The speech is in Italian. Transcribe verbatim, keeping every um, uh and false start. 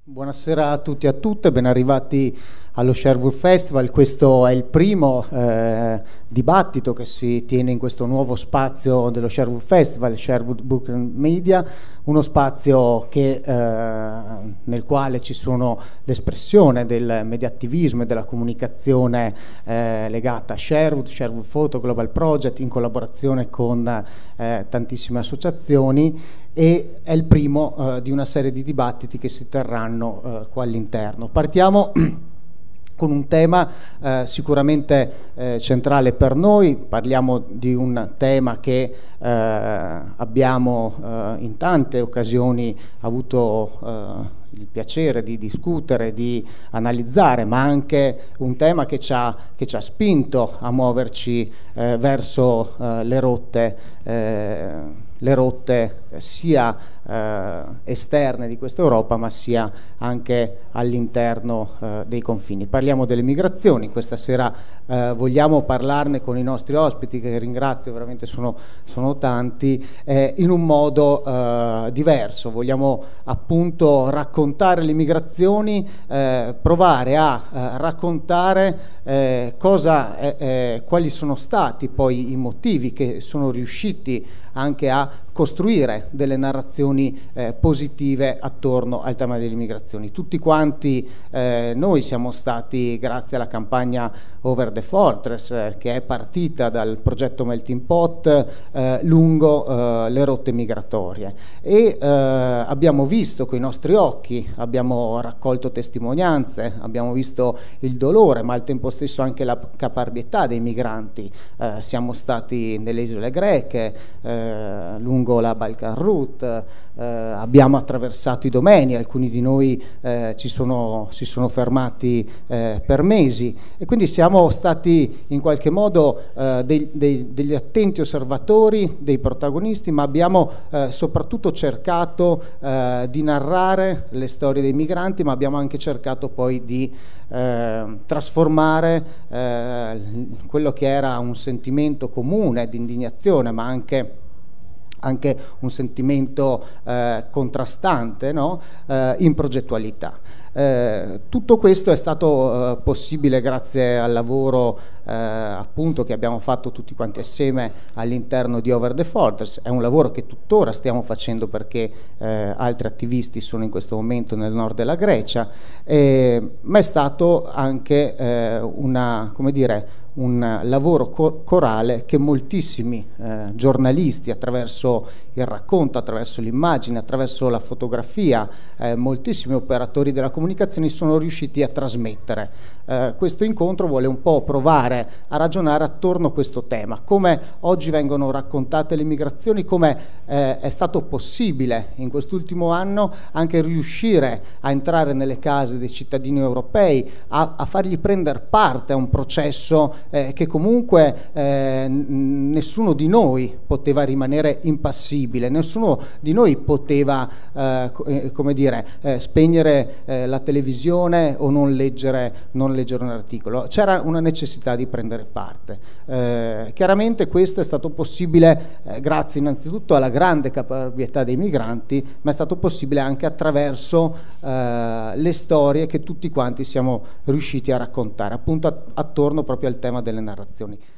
Buonasera a tutti e a tutte, ben arrivati allo Sherwood Festival. Questo è il primo eh, dibattito che si tiene in questo nuovo spazio dello Sherwood Festival, Sherwood Book and Media, uno spazio che, eh, nel quale ci sono l'espressione del mediattivismo e della comunicazione eh, legata a Sherwood, Sherwood Photo, Global Project, in collaborazione con eh, tantissime associazioni, e è il primo eh, di una serie di dibattiti che si terranno eh, qua all'interno. Partiamo con un tema eh, sicuramente eh, centrale per noi. Parliamo di un tema che eh, abbiamo eh, in tante occasioni avuto eh, il piacere di discutere, di analizzare, ma anche un tema che ci ha, che ci ha spinto a muoverci eh, verso eh, le rotte, eh, le rotte sia eh, esterne di questa Europa, ma sia anche all'interno eh, dei confini. Parliamo delle migrazioni. Questa sera eh, vogliamo parlarne con i nostri ospiti, che ringrazio, veramente sono, sono tanti, eh, in un modo eh, diverso. Vogliamo appunto raccontare le migrazioni, eh, provare a eh, raccontare eh, cosa, eh, eh, quali sono stati poi i motivi che sono riusciti anche a costruire delle narrazioni eh, positive attorno al tema delle migrazioni. Tutti quanti eh, noi siamo stati, grazie alla campagna Over the Fortress, eh, che è partita dal progetto Melting Pot, eh, lungo eh, le rotte migratorie, e eh, abbiamo visto coi nostri occhi, abbiamo raccolto testimonianze, abbiamo visto il dolore, ma al tempo stesso anche la caparbietà dei migranti. Eh, siamo stati nelle isole greche, eh, lungo la Balkan Route, eh, abbiamo attraversato i domeni, alcuni di noi eh, ci sono, si sono fermati eh, per mesi, e quindi siamo stati in qualche modo eh, dei, dei, degli attenti osservatori, dei protagonisti, ma abbiamo eh, soprattutto cercato eh, di narrare le storie dei migranti, ma abbiamo anche cercato poi di eh, trasformare eh, quello che era un sentimento comune di indignazione, ma anche anche un sentimento eh, contrastante, no? eh, in progettualità. Eh, tutto questo è stato eh, possibile grazie al lavoro eh, appunto che abbiamo fatto tutti quanti assieme all'interno di Over the Fortress. È un lavoro che tuttora stiamo facendo, perché eh, altri attivisti sono in questo momento nel nord della Grecia, eh, ma è stato anche eh, una, come dire, un lavoro co corale che moltissimi eh, giornalisti, attraverso il racconto, attraverso l'immagine, attraverso la fotografia, eh, moltissimi operatori della comunicazione sono riusciti a trasmettere. Eh, questo incontro vuole un po' provare a ragionare attorno a questo tema, come oggi vengono raccontate le migrazioni, come eh, è stato possibile in quest'ultimo anno anche riuscire a entrare nelle case dei cittadini europei, a, a fargli prendere parte a un processo Eh, che comunque eh, nessuno di noi poteva rimanere impassibile, nessuno di noi poteva eh, come dire, eh, spegnere eh, la televisione o non leggere, non leggere un articolo. C'era una necessità di prendere parte. Eh, chiaramente questo è stato possibile eh, grazie innanzitutto alla grande caparbietà dei migranti, ma è stato possibile anche attraverso eh, le storie che tutti quanti siamo riusciti a raccontare, appunto attorno proprio al tema delle narrazioni.